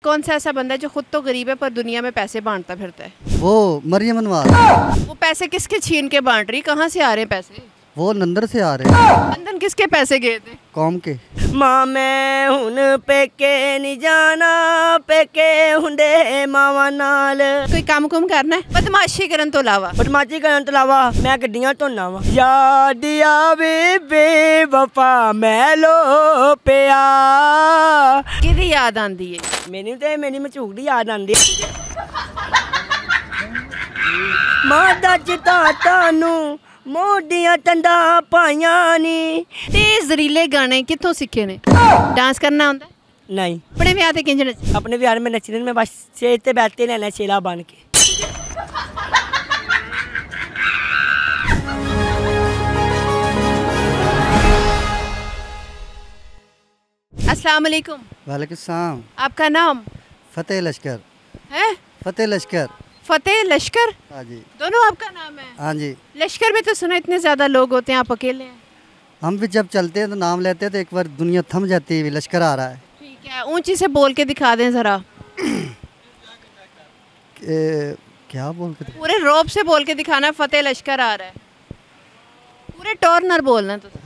कौन सा ऐसा बंदा है जो खुद तो गरीब है पर दुनिया में पैसे बांटता फिरता है? वो मरियम नवाज। वो पैसे किसके छीन के बांट रही, कहाँ से आ रहे हैं पैसे? वो लंदन से आ रहे हैं। लंदन किसके पैसे गए थे? कौम के। मां मैं हुन पेके नहीं जाना, पेके हुंदे मावा नाल। कोई काम कुम करना है? बदमाशी करन तो अलावा? बदमाशी करन तो अलावा मैं गड्डियां धोना वा। याद आवे बेवफा मैलो पिया। किहदी याद आंदी है? मेरी मचूक दी याद आंदी मां दा चिता तानू मोडियां टंडा पाइया नी। ते जरीले गाने कित्थों सीखे ने? डांस करना आंदा? नहीं। अपने ब्याह ते किंज नच? अपने ब्याह में नचने मैं बस स्टेज ते बैठते रहना शेला बन के। अस्सलाम वालेकुम। वालेकुम सलाम। आपका नाम? फतेह लश्कर। है फतेह लश्कर। फतेह लश्कर? हाँ जी। दोनों आपका नाम है? हाँ जी। लश्कर में तो सुना इतने ज्यादा लोग होते हैं, आप अकेले हैं? हम भी जब चलते हैं तो नाम लेते हैं तो एक बार दुनिया थम जाती है, लश्कर आ रहा है। ठीक है, ऊंची से बोल के दिखा दें जरा। क्या बोल के? पूरे रौब से बोल के दिखाना, फतेह लश्कर आ रहा है। पूरे टॉर्नर बोलना तो।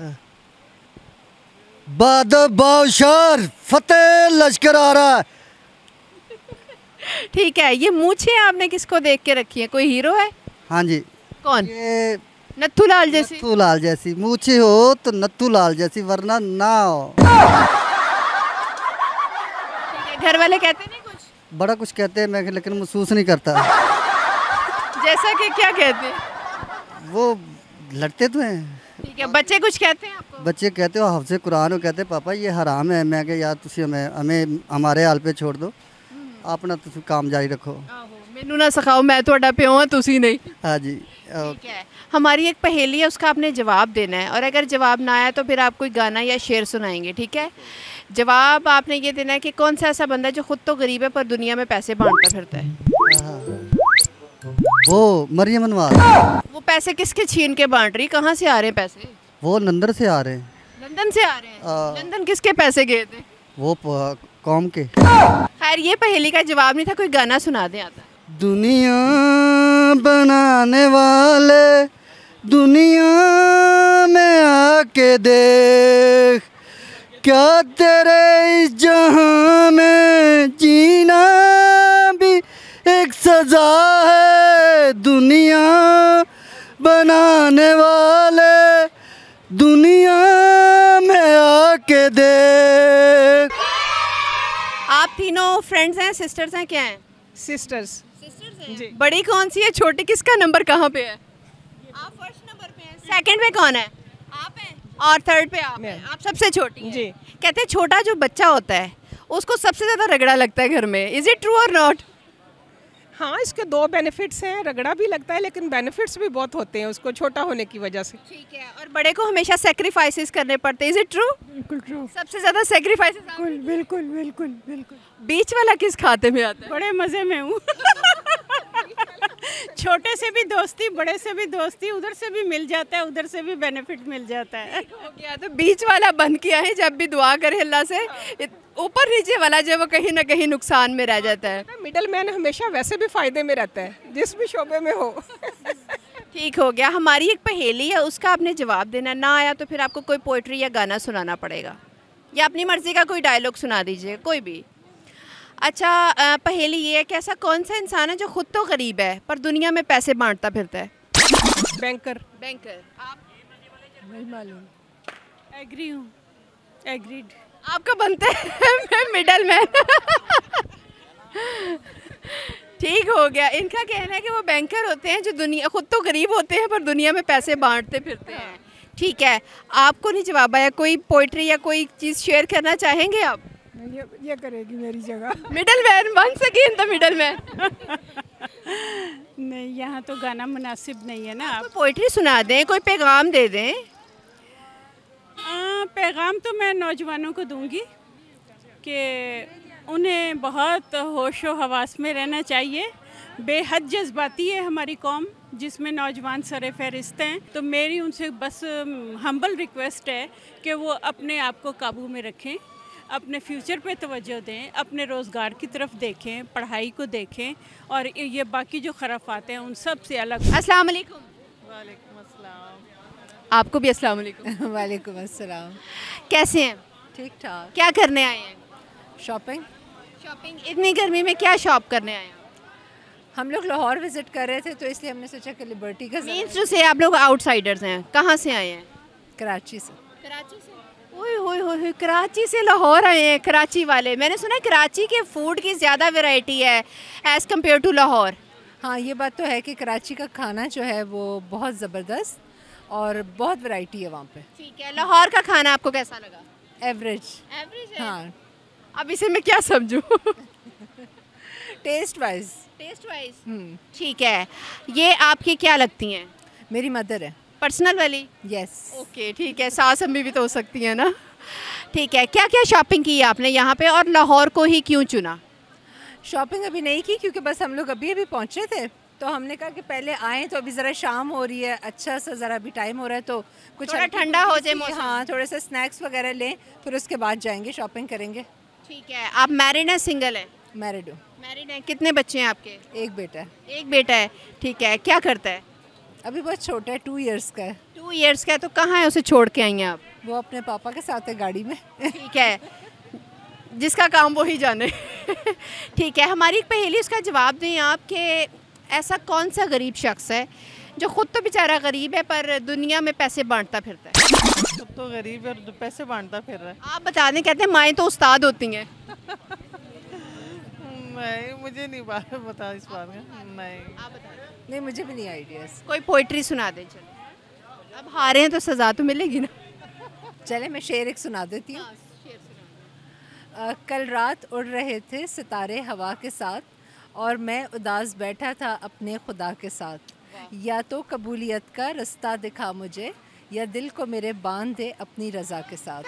बादशाह फतेह लश्कर आ रहा है। ठीक है, ये मूछें आपने किसको देख के रखी है? कोई हीरो है? हाँ जी। कौन? ये नत्थू लाल जैसी? नत्थू लाल जैसी मूछे हो तो नत्थू लाल जैसी, वरना ना हो। घर वाले कहते नहीं कुछ? बड़ा कुछ कहते हैं मैं, लेकिन महसूस नहीं करता। जैसा कि क्या कहते हैं? वो लड़ते तो हैं। ठीक है, बच्चे कुछ कहते हैं आपको? बच्चे कहते हो हफ्ज़े कुरान कहते पापा ये हराम है। मैं यार तुसी हमें हमारे हाल पे छोड़ दो, अपना तुसी काम जारी रखो। मैनू ना सिखाओ, मैं थोड़ा प्यो हाँ, तुसी नहीं। हाँ जी। ठीक है, हमारी एक पहेली है, उसका आपने जवाब देना है, और अगर जवाब ना आया तो फिर आप कोई गाना या शेर सुनाएंगे। ठीक है, जवाब आपने ये देना है कि कौन सा ऐसा बंदा है जो खुद तो गरीब है पर दुनिया में पैसे बांटता फिरता है? वो मरियम नवाज। वो पैसे किसके छीन के बांट रही, कहाँ से आ रहे हैं पैसे? वो लंदन से आ रहे हैं। लंदन से आ रहे हैं? लंदन किसके पैसे गए थे? वो कौम के। खैर, ये पहेली का जवाब नहीं था, कोई गाना सुना दे आता। दुनिया बनाने वाले दुनिया में आके देख, क्या तेरे इस जहां में जीना भी एक सजा है। दुनिया बनाने वाले दुनिया में आके देख। आप तीनों फ्रेंड्स हैं, सिस्टर्स हैं, क्या हैं? सिस्टर्स जी। बड़ी कौन सी है, छोटी किसका नंबर कहाँ पे है? आप फर्स्ट नंबर पे हैं। सेकंड पे कौन है? आप हैं। और थर्ड पे आप हैं। आप सबसे छोटी हैं। जी। कहते हैं छोटा जो बच्चा होता है उसको सबसे ज़्यादा रगड़ा लगता है घर में। इज इट ट्रू और नॉट? हाँ, इसके दो बेनिफिट्स हैं, रगड़ा भी लगता है लेकिन बेनिफिट्स भी बहुत होते हैं उसको छोटा होने की वजह से। ठीक है, और बड़े को हमेशा सेक्रीफाइसेस करने पड़ते हैं। Is it true? बिल्कुल ट्रू। सबसे ज़्यादा सेक्रीफाइसेस बिल्कुल बिल्कुल बिल्कुल। बीच वाला किस खाते में आता है? बड़े मज़े में हूँ। छोटे से भी दोस्ती, बड़े से भी दोस्ती, उधर से भी मिल जाता है, उधर से भी बेनिफिट मिल जाता है। क्या तो बीच वाला बन किया है, जब भी दुआ करे अल्लाह से, ऊपर नीचे वाला जो वो कहीं ना कहीं नुकसान में रह जाता है। मिडल मैन हमेशा वैसे भी फायदे में रहता है, जिस भी शोबे में हो। ठीक हो गया, हमारी एक पहेली है, उसका आपने जवाब देना। ना आया तो फिर आपको कोई पोइट्री या गाना सुनाना पड़ेगा, या अपनी मर्जी का कोई डायलॉग सुना दीजिए, कोई भी। अच्छा, पहेली ये है कि ऐसा कौन सा इंसान है जो खुद तो गरीब है पर दुनिया में पैसे बांटता फिरता है? बैंकर। बैंकर। आप? नहीं मालूम। एग्री हूँ। एग्रीड। आपका बनता है मैं मिडल मैन। ठीक हो गया, इनका कहना है कि वो बैंकर होते हैं जो दुनिया खुद तो गरीब होते हैं पर दुनिया में पैसे बांटते फिरते हैं। ठीक है, आपको नहीं जवाब आया, कोई पोइट्री या कोई चीज़ शेयर करना चाहेंगे आप? ये करेगी मेरी जगह। Middle man, once again the middle man. नहीं, यहाँ तो गाना मुनासिब नहीं है ना। आप पोइट्री सुना दें, कोई पैगाम दे दें। पैगाम तो मैं नौजवानों को दूंगी कि उन्हें बहुत होशो हवास में रहना चाहिए। बेहद जज्बाती है हमारी कौम, जिसमें नौजवान सरे फहरिस्त हैं। तो मेरी उनसे बस हम्बल रिक्वेस्ट है कि वो अपने आप को काबू में रखें, अपने फ्यूचर पे तवज्जो दें, अपने रोज़गार की तरफ देखें, पढ़ाई को देखें और ये बाकी जो खराफात हैं उन सब से अलग। अस्सलाम वालेकुम। वालेकुम अस्सलाम। आपको भी अस्सलाम वालेकुम। वालेकुम अस्सलाम। कैसे हैं? ठीक ठाक। क्या करने आए हैं? शॉपिंग। शॉपिंग। इतनी गर्मी में क्या शॉप करने आए हैं? हम लोग लाहौर विज़िट कर रहे थे तो इसलिए हमने सोचा कि लिबर्टी का मीन्स टू से आप लोग आउटसाइडर्स हैं। कहाँ से आए हैं? कराची से। कराची से। ओए होए होए, कराची से लाहौर आए हैं कराची वाले। मैंने सुना है कराची के फूड की ज़्यादा वैरायटी है एज़ कम्पेयर टू लाहौर। हाँ, ये बात तो है कि कराची का खाना जो है वो बहुत ज़बरदस्त और बहुत वैरायटी है वहाँ पे। ठीक है, लाहौर का खाना आपको कैसा लगा? एवरेज। एवरेज है। हाँ, अब इसे मैं क्या समझूं? Taste wise. Taste wise. ठीक है, ये आपकी क्या लगती हैं? मेरी मदर है। पर्सनल वाली? यस। ओके, ठीक है, सास अम्मी भी तो हो सकती है ना। ठीक है, क्या क्या शॉपिंग की आपने यहाँ पे और लाहौर को ही क्यों चुना? शॉपिंग अभी नहीं की क्योंकि बस हम लोग अभी अभी पहुँचे थे तो हमने कहा कि पहले आएँ तो अभी ज़रा शाम हो रही है, अच्छा सा ज़रा अभी टाइम हो रहा है तो कुछ थोड़ा हल्की ठंडा हो फुल्की जाए सी, मौसम। हाँ, थोड़े से स्नैक्स वगैरह लें फिर उसके बाद जाएंगे शॉपिंग करेंगे। ठीक है, आप मैरिड हैं सिंगल हैं? मैरिड हूँ। मैरिड हैं। कितने बच्चे हैं आपके? एक बेटा है। एक बेटा है। ठीक है, क्या करता है? अभी बहुत छोटा है, 2 इयर्स का है। 2 इयर्स का है। तो कहाँ है उसे छोड़ के आई हैं आप? वो अपने पापा के साथ है गाड़ी में। ठीक है, जिसका काम वही जाने। ठीक है, हमारी एक पहेली उसका जवाब दें आप कि ऐसा कौन सा गरीब शख्स है जो खुद तो बेचारा गरीब है पर दुनिया में पैसे बांटता फिरता है? खुद तो गरीब है और पैसे बांटता फिर रहा है। आप बता दें, कहते हैं माएँ तो उस्ताद होती हैं। नहीं, मुझे नहीं बता इस बात का। नहीं, आप बता दें। नहीं, मुझे भी नहीं आइडियाज़। कोई पोइट्री सुना दें चलो। अब हारे हैं तो सज़ा तो मिलेगी ना। चले मैं शेर एक सुना देती हूँ। कल रात उड़ रहे थे सितारे हवा के साथ और मैं उदास बैठा था अपने खुदा के साथ। या तो कबूलियत का रास्ता दिखा मुझे या दिल को मेरे बांध दे अपनी रज़ा के साथ।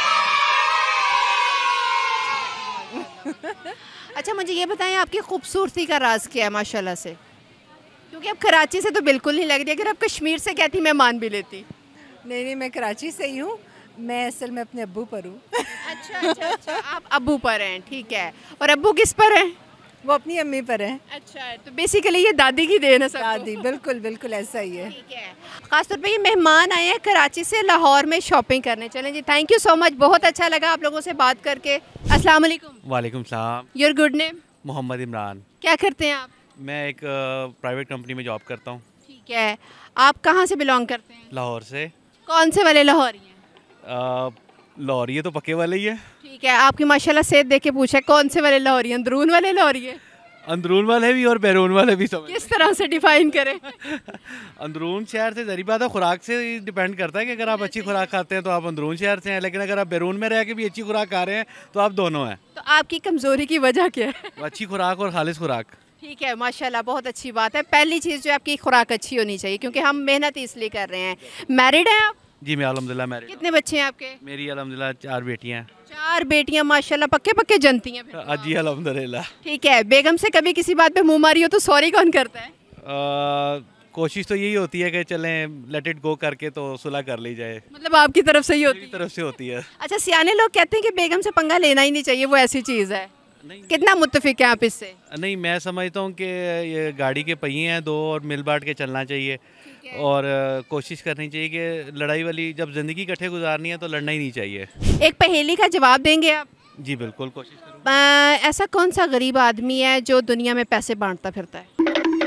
अच्छा, मुझे ये बताएं आपकी खूबसूरती का राज क्या है माशाल्लाह से? क्योंकि अब कराची से तो बिल्कुल नहीं लग रही। अगर आप कश्मीर से कहती मैं मान भी लेती। नहीं नहीं, मैं कराची से ही हूँ। मैं असल में अपने अब्बू पर हूँ। अच्छा अच्छा अच्छा, आप अब्बू पर हैं। ठीक है, और अब्बू किस पर हैं? वो अपनी अम्मी पर है। अच्छा, तो बेसिकली ये दादी की देन है सबको। दादी, बिल्कुल बिल्कुल ऐसा ही है। ठीक है, खासतौर पे ये मेहमान आए हैं कराची से लाहौर में शॉपिंग करने। चलें जी, थैंक यू सो मच, बहुत अच्छा लगा आप लोगों से बात करके। अस्सलाम वालेकुम। वालेकुम सलाम। Your good name? Mohammad Imran. क्या करते हैं आप? मैं एक प्राइवेट कंपनी में जॉब करता हूँ। ठीक है, आप कहाँ से बिलोंग करते हैं? लाहौर से। कौन से वाले लाहौरी हैं? लाहौरी है तो पक्के वाले ही है। ठीक है, आपकी माशाल्लाह सेहत देख के पूछा कौन से वाले लाहौरी हैं? अंदरून वाले लाहौरी हैं? अंदरून वाले भी और बैरून वाले भी समझ। किस तरह से डिफाइन करें? अंदरून शहर से ज़री बात है, खुराक से डिपेंड करता है कि अगर आप अच्छी खुराक खाते हैं तो आप अंदरून शहर से हैं, लेकिन अगर आप बैरून में रह के भी अच्छी खुराक खा रहे हैं तो आप दोनों हैं। तो आपकी कमज़ोरी की वजह क्या है? अच्छी खुराक और खालिश खुराक। ठीक है, माशाल्लाह बहुत अच्छी बात है। पहली चीज़ जो आपकी खुराक अच्छी होनी चाहिए, क्योंकि हम मेहनत इसलिए कर रहे हैं। मैरिड हैं आप? जी मैं अल्हम्दुलिल्लाह मैरिड। कितने बच्चे हैं आपके? मेरी अल्हम्दुलिल्लाह 4 बेटियाँ हैं। 4 बेटियां, माशाल्लाह पक्के पक्के जनती हैं फिर। जी अल्हम्दुलिल्लाह। ठीक है, बेगम से कभी किसी बात पे मुंह मारी हो तो सॉरी कौन करता है? कोशिश तो यही होती है कि चलें लेट इट गो करके तो सुलह कर ली जाए। मतलब आपकी तरफ से ही होती मेरी है? तरफ से होती है। अच्छा, सियाने लोग कहते हैं कि बेगम से पंगा लेना ही नहीं चाहिए, वो ऐसी चीज़ है। नहीं कितना मुत्तफिक है आप इससे? नहीं, मैं समझता हूँ कि ये गाड़ी के पहिए हैं 2 और मिल बांट के चलना चाहिए और कोशिश करनी चाहिए कि लड़ाई वाली जब ज़िंदगी इकट्ठे गुजारनी है तो लड़ना ही नहीं चाहिए। एक पहेली का जवाब देंगे आप? जी बिल्कुल, कोशिश करूँगा। ऐसा कौन सा गरीब आदमी है जो दुनिया में पैसे बांटता फिरता है?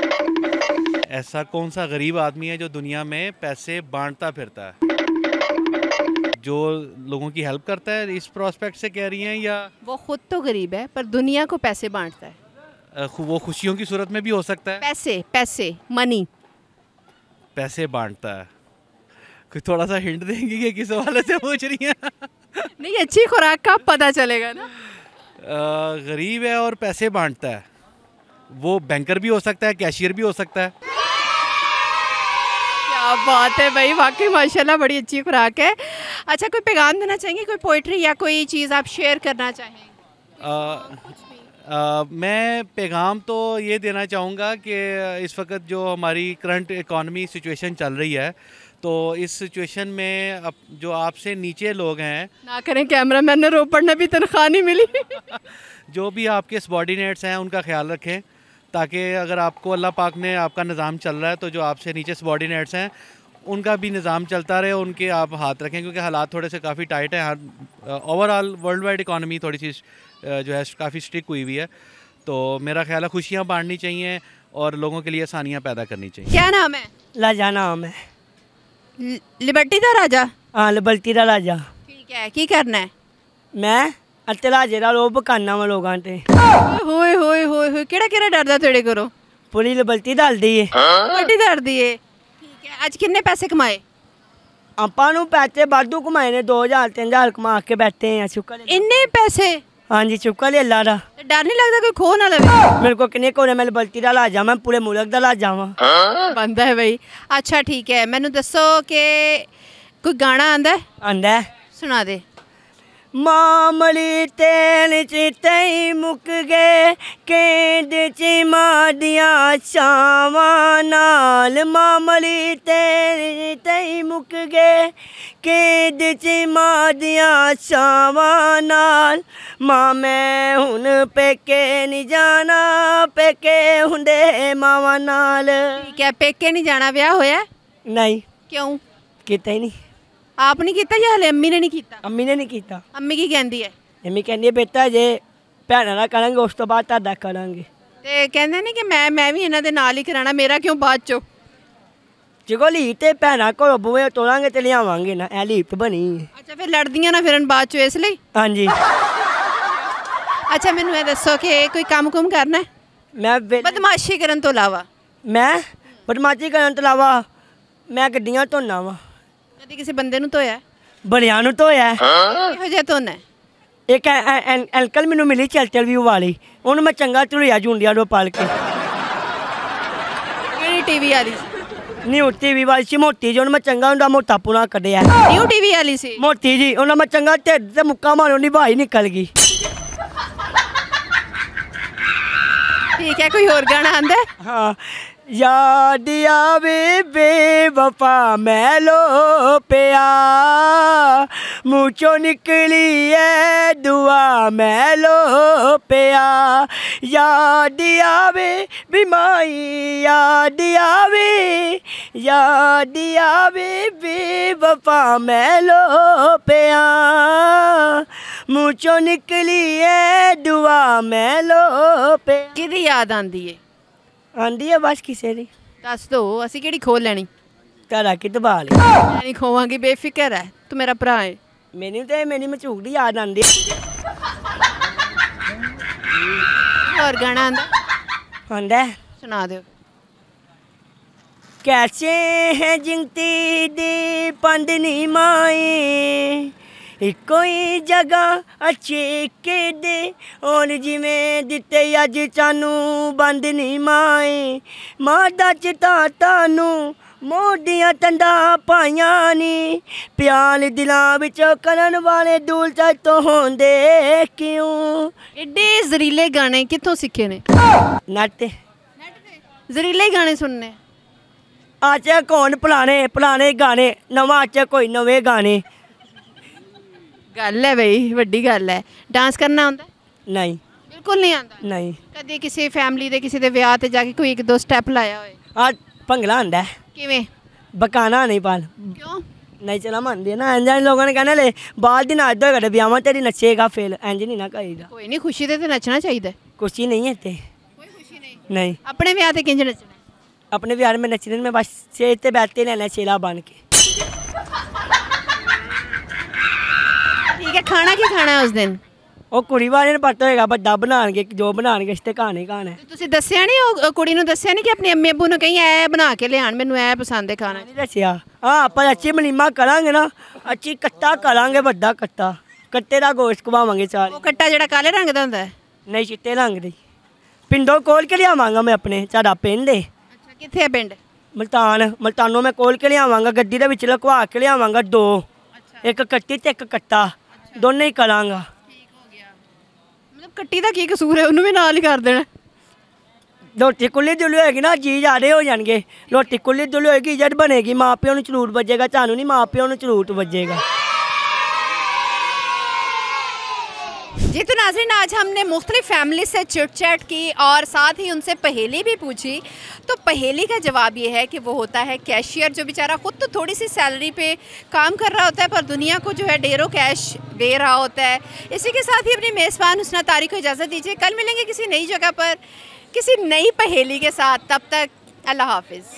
ऐसा कौन सा गरीब आदमी है जो दुनिया में पैसे बांटता फिरता है? जो लोगों की हेल्प करता है, इस प्रोस्पेक्ट से कह रही हैं या वो खुद तो गरीब है पर दुनिया को पैसे बांटता है। वो खुशियों की सूरत में भी हो सकता है? पैसे, पैसे, मनी। पैसे बांटता है। कोई थोड़ा सा हिंट देंगी कि किस हवाले से पूछ रही हैं? नहीं, अच्छी खुराक का पता चलेगा ना। गरीब है और पैसे बांटता है। वो बैंकर भी हो सकता है, कैशियर भी हो सकता है। क्या बात है भाई, वाकई माशाल्लाह बड़ी अच्छी खुराक है। अच्छा, कोई पैगाम देना चाहेंगे, कोई पोइट्री या कोई चीज़ आप शेयर करना चाहें? मैं पैगाम तो ये देना चाहूँगा कि इस वक्त जो हमारी करंट इकॉनमी सिचुएशन चल रही है तो इस सिचुएशन में अब जो आपसे नीचे लोग हैं, ना करें कैमरा मैन ने रोपड़ ने भी तनख्वाह नहीं मिली। जो भी आपके सबॉर्डिनेट्स हैं उनका ख्याल रखें, ताकि अगर आपको अल्लाह पाक ने आपका निज़ाम चल रहा है तो जो आपसे नीचे सबॉर्डिनेट्स हैं उनका भी निज़ाम चलता रहे, उनके आप हाथ रखें, क्योंकि हालात थोड़े से काफ़ी टाइट हैं। ओवरऑल वर्ल्ड वाइड इकॉनमी थोड़ी सी जो है काफ़ी स्ट्रिक्ट हुई हुई है। तो मेरा ख्याल है खुशियाँ बांटनी चाहिए और लोगों के लिए आसानियाँ पैदा करनी चाहिए। क्या नाम है? लाजा नाम है। लिबर्टी दा राजा। हाँ लिबर्टी दा लाजा। ठीक है, की करना है? मैं ਅਤੇ ਰਾਜੇ ਦਾ ਰੋਬ ਬਕਾਨਾ ਵਾ ਲੋਕਾਂ ਤੇ। ਹੋਏ ਹੋਏ ਹੋਏ ਹੋਏ, ਕਿਹੜਾ ਕਿਹੜਾ ਡਰਦਾ ਤੇਰੇ ਕੋਲੋਂ? ਪੂਰੀ ਲਿਬਰਟੀ ਡਰਦੀ ਏ। ਲਿਬਰਟੀ ਡਰਦੀ ਏ। ਠੀਕ ਹੈ, ਅੱਜ ਕਿੰਨੇ ਪੈਸੇ ਕਮਾਏ? ਆਪਾਂ ਨੂੰ ਪੈਸੇ ਵਾਧੂ ਕਮਾਏ ਨੇ, 2000 3000 ਕਮਾ ਕੇ ਬੈਠੇ ਆ। ਸ਼ੁਕਰ ਇੰਨੇ ਪੈਸੇ? ਹਾਂਜੀ ਸ਼ੁਕਰ ਹੈ ਅੱਲਾ ਦਾ। ਤੇ ਡਰ ਨਹੀਂ ਲੱਗਦਾ ਕੋਈ ਖੋ ਨਾ ਲਵੇ? ਮੇਰੇ ਕੋ ਕਿੰਨੇ ਕੋਨੇ ਮੈਂ ਲਿਬਰਟੀ ਦਾ ਲਾਜਾ, ਮੈਂ ਪੂਰੇ ਮੁਲਕ ਦਾ ਲਾਜਾ ਵਾਂ। ਬੰਦਾ ਹੈ ਬਈ। ਅੱਛਾ ਠੀਕ ਹੈ, ਮੈਨੂੰ ਦੱਸੋ ਕਿ ਕੋਈ ਗਾਣਾ ਆਂਦਾ ਹੈ? ਆਂਦਾ ਸੁਣਾ ਦੇ। ਮਾਮਲੀ ਤੇਲ ਚ ਤਈ ਮੁੱਕ ਗਏ, ਕੇਂਦ ਚ ਮਾਦੀਆਂ ਛਾਵਾਂ ਨਾਲ। ਮਾਮਲੀ ਤੇਲ ਚ ਤਈ ਮੁੱਕ ਗਏ, ਕੇਂਦ ਚ ਮਾਦੀਆਂ ਛਾਵਾਂ ਨਾਲ। ਮਾਂ ਮੈਂ ਹੁਣ ਪੇਕੇ ਨਹੀਂ ਜਾਣਾ, ਪੇਕੇ ਹੁੰਦੇ ਮਾਵਾਂ ਨਾਲ। ਠੀਕ ਹੈ, ਪੇਕੇ ਨਹੀਂ ਜਾਣਾ, ਵਿਆਹ ਹੋਇਆ? ਨਹੀਂ ਕਿਉਂ? ਕੀਤਾ ਹੀ ਨਹੀਂ। ਆਪ ਨਹੀਂ ਕੀਤਾ ਜਾਂ ਹਲੇ ਅੰਮੀ ਨੇ ਨਹੀਂ ਕੀਤਾ? ਅੰਮੀ ਨੇ ਨਹੀਂ ਕੀਤਾ। ਅੰਮੀ ਕੀ ਕਹਿੰਦੀ ਹੈ? ਅੰਮੀ ਕਹਿੰਦੀ ਹੈ ਬੇਟਾ ਜੇ ਭੈਣਾਂ ਨਾਲ ਕਰਾਂਗੇ ਉਸ ਤੋਂ ਬਾਅਦ ਤੁਹਾਡਾ ਕਰਾਂਗੇ। ਤੇ ਕਹਿੰਦੇ ਨੇ ਕਿ ਮੈਂ ਵੀ ਇਹਨਾਂ ਦੇ ਨਾਲ ਹੀ ਕਰਾਣਾ, ਮੇਰਾ ਕਿਉਂ ਬਾਅਦ ਚੋਂ? ਜਦੋਂ ਲੀਪ ਤੇ ਭੈਣਾਂ ਕੋਲ ਬੂਹੇ ਤੋੜਾਂਗੇ ਤੇ ਲਿਆਵਾਂਗੇ ਨਾ, ਇਹ ਲੀਪ ਬਣੀ। ਅੱਛਾ, ਫਿਰ ਲੜਦੀਆਂ ਨਾ ਫਿਰਨ ਬਾਅਦ ਚੋਂ, ਇਸ ਲਈ? ਹਾਂਜੀ। ਅੱਛਾ ਮੈਨੂੰ ਇਹ ਦੱਸੋ ਕਿ ਕੋਈ ਕੰਮ ਕੁਮ ਕਰਨਾ ਹੈ ਮੈਂ ਬਦਮਾਸ਼ੀ ਕਰਨ ਤੋਂ ਇਲਾਵਾ? ਮੈਂ ਬਦਮਾਸ਼ੀ ਕਰਨ ਤੋਂ ਇਲਾਵਾ ਮੈਂ ਗੱਡੀਆਂ ਧੋਣਾ ਵਾ। ਕਦੀ ਕਿਸੇ ਬੰਦੇ ਨੂੰ ਧੋਇਆ? ਬੜਿਆਂ ਨੂੰ ਧੋਇਆ। ਕਿਹੋ ਜਿਹਾ ਧੋਣਾ? ਇੱਕ ਅੰਕਲ ਮੈਨੂੰ ਮਿਲੀ ਚਲ ਵੀ ਵਾਲੀ, ਉਹਨੂੰ ਮੈਂ ਚੰਗਾ ਧੁਲਿਆ ਜੁੰਡਿਆਂ ਨੂੰ ਪਾਲ ਕੇ। ਕਿਹੜੀ ਟੀਵੀ ਵਾਲੀ? ਨਿਊ ਟੀਵੀ ਵਾਲੀ ਸੀ, ਮੋਟੀ ਜੀ, ਉਹਨੂੰ ਮੈਂ ਚੰਗਾ ਹੁੰਦਾ ਮੋਟਾ ਪੂਰਾ ਕੱਢਿਆ। ਨਿਊ ਟੀਵੀ ਵਾਲੀ ਸੀ? ਮੋਟੀ ਜੀ, ਉਹਨਾਂ ਮੈਂ ਚੰਗਾ ਢਿੱਡ ਤੇ ਮੁੱਕਾ ਮਾਰੋ ਦੀ ਭਾਈ ਨਿਕਲ ਗਈ। ਠੀਕ ਹੈ, ਕੋਈ ਹੋਰ ਗਾਣਾ ਆਂਦਾ? हाँ याद आवे बेवफा मैलो पिया, मुँचो निकली है दुआ मैलो पिया। याद आवे बीमाई याद आवे बेवफा मैलो पिया, मुँचो निकली है दुआ मैलो पिया। ਕਿਹਦੀ ਯਾਦ ਆਂਦੀ ਏ? ਆਂਦੀ ਹੈ ਬਸ ਕਿਸੇ ਦੀ। ਦੱਸ ਦੋ, ਅਸੀਂ ਕਿਹੜੀ ਖੋਲ ਲੈਣੀ? ਤਾਰਾ ਕੀ ਦਬਾ ਲਈ। ਮੈਂ ਨਹੀਂ ਖੋਵਾਂਗੀ, ਬੇਫਿਕਰ ਹੈ, ਤੂੰ ਮੇਰਾ ਭਰਾ ਹੈ। ਮੈਨੂੰ ਤੇ ਮੇਰੀ ਮਚੂਕ ਦੀ ਯਾਦ ਆਂਦੀ ਹੈ। ਹੋਰ ਗਾਣਾ ਆਂਦਾ? ਆਂਦਾ ਸੁਣਾ ਦਿਓ। कैसे है जिंती दी पंदनी माए, कोई जगह अच्छे के दे और जिमें दिते अज चानू बंदनी माए। मादा चिता तानू मोडियां टंडा पाइया नी, प्याल दिलां विचों करन वाले दूल तो होंदे क्यों। एडे ਜ਼ਰੀਲੇ ਗਾਣੇ ਕਿੱਥੋਂ ਸਿੱਖੇ ਨੇ? नट ਜ਼ਰੀਲੇ ਗਾਣੇ ਸੁਣਨੇ? आचे कौन पुराने गाने, नवा आचे कोई नवे गाने। ਗੱਲ ਹੈ ਬਈ, ਵੱਡੀ ਗੱਲ ਹੈ। ਡਾਂਸ ਕਰਨਾ ਆਉਂਦਾ? नहीं ਬਿਲਕੁਲ ਨਹੀਂ ਆਉਂਦਾ? नहीं। ਕਦੇ ਕਿਸੇ ਫੈਮਿਲੀ ਦੇ ਕਿਸੇ ਦੇ ਵਿਆਹ ਤੇ ਜਾ ਕੇ ਕੋਈ ਇੱਕ ਦੋ ਸਟੈਪ ਲਾਇਆ ਹੋਏ? आ भंगड़ा आंदा है, ਕਿਵੇਂ? बकाना नहीं पाल ਕਿਉਂ? नहीं चला मानते ना। इंज लोगों ने कहना ले बाल दिन आज दो घड़े ब्याह तेरी नचेगा फेल, इंज नहीं ना करेगा। ਕੋਈ ਨਹੀਂ, ਖੁਸ਼ੀ ਤੇ ਨੱਚਣਾ ਚਾਹੀਦਾ। खुशी नहीं है ते ਕੋਈ ਖੁਸ਼ੀ ਨਹੀਂ? नहीं। ਆਪਣੇ ਵਿਆਹ ਤੇ ਕਿੰਜ ਨੱਚਣਾ? अपने बिहार में नचने में बस स्टेज ते बैठते रहना चेला बन के। ਠੀਕ ਹੈ, ਖਾਣਾ ਕੀ ਖਾਣਾ ਹੈ ਉਸ ਦਿਨ? ਉਹ ਕੁੜੀ ਵਾਲੇ ਨੂੰ ਪਤਾ ਹੋਏਗਾ ਵੱਡਾ ਬਣਾਉਣਗੇ, ਜੋ ਬਣਾਉਣਗੇ ਇਸ ਤੇ ਕਹਾਣੀ ਕਹਾਣਾ। ਤੁਸੀਂ ਦੱਸਿਆ ਨਹੀਂ, ਉਹ ਕੁੜੀ ਨੂੰ ਦੱਸਿਆ ਨਹੀਂ ਕਿ ਆਪਣੇ ਅੰਮੀ ਅੱਬੂ ਨੂੰ ਕਹੀਂ ਐ ਬਣਾ ਕੇ ਲਿਆਣ, ਮੈਨੂੰ ਐ ਪਸੰਦ ਹੈ ਖਾਣਾ? ਨਹੀਂ ਦੱਸਿਆ। ਹਾਂ ਆਪਾਂ ਅੱਛੀ ਮਲੀਮਾ ਕਰਾਂਗੇ ਨਾ, ਅੱਛੀ ਕੱਟਾ ਕਰਾਂਗੇ, ਵੱਡਾ ਕੱਟਾ, ਕੱਟੇ ਦਾ ਗੋਸ਼ਤ ਖਵਾਵਾਂਗੇ ਚਾਰ। ਉਹ ਕੱਟਾ ਜਿਹੜਾ ਕਾਲੇ ਰੰਗ ਦਾ ਹੁੰਦਾ ਹੈ? ਨਹੀਂ ਚਿੱਟੇ ਰੰਗ ਦੇ। ਪਿੰਡੋਂ ਕੋਲ ਕੇ ਲਿਆਵਾਂਗਾ ਮੈਂ ਆਪਣੇ, ਸਾਡਾ ਪਿੰਡ ਏ। ਅੱਛਾ, ਕਿੱਥੇ ਹੈ ਪਿੰਡ? ਮਲਤਾਨੋਂ ਮੈਂ ਕੋਲ ਕੇ ਲਿਆਵਾਂਗਾ, ਗੱਡੀ ਦੇ ਵਿੱਚ ਲੁਕਵਾ ਕੇ ਲਿਆਵਾਂਗਾ ਦੋ, ਇੱਕ ਕੱਟੀ ਤੇ ਇੱਕ ਕੱਟਾ, ਦੋਨੇ ਹੀ ਕਰਾਂਗਾ। ਮਤਲਬ ਕੱਟੀ ਦਾ ਕੀ ਕਸੂਰ ਹੈ, ਉਹਨੂੰ ਵੀ ਨਾਲ ਹੀ ਕਰ ਦੇਣਾ? ਰੋਟੀ ਕੁੱਲੀ ਦੁੱਲੀ ਹੋਏਗੀ ਨਾ ਜੀ ਜ਼ਿਆਦੇ ਹੋ ਜਾਣਗੇ। ਰੋਟੀ ਕੁੱਲੀ ਦੁੱਲੀ ਹੋਏਗੀ, ਇੱਜ਼ਤ ਬਣੇਗੀ, ਮਾਂ ਪਿਓ ਨੂੰ ਝੂਠ ਵੱਜੇਗਾ, ਤੁਹਾਨੂੰ ਨਹੀਂ ਮਾਂ ਪਿਓ ਨੂੰ ਝੂਠ ਵੱਜੇਗਾ। जी तो नाज़रीन, आज हमने मुख्तलिफ फैमिली से चिट चैट की और साथ ही उनसे पहेली भी पूछी। तो पहेली का जवाब ये है कि वो होता है कैशियर, जो बेचारा ख़ुद तो थोड़ी सी सैलरी पे काम कर रहा होता है पर दुनिया को जो है ढेरों कैश दे रहा होता है। इसी के साथ ही अपनी मेज़बान हुस्ना तारी को इजाज़त दीजिए। कल मिलेंगे किसी नई जगह पर किसी नई पहेली के साथ। तब तक अल्लाह हाफिज़।